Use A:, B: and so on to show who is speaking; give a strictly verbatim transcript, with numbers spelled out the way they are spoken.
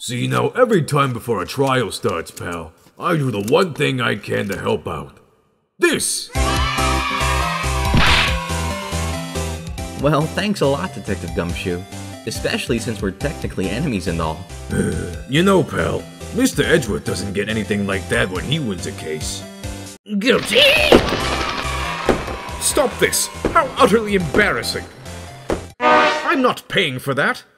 A: See, now every time before a trial starts, pal, I do the one thing I can to help out. This!
B: Well, thanks a lot, Detective Gumshoe. Especially since we're technically enemies and all.
A: You know, pal, Mister Edgeworth doesn't get anything like that when he wins a case.
C: Guilty! Stop this! How utterly embarrassing! I'm not paying for that!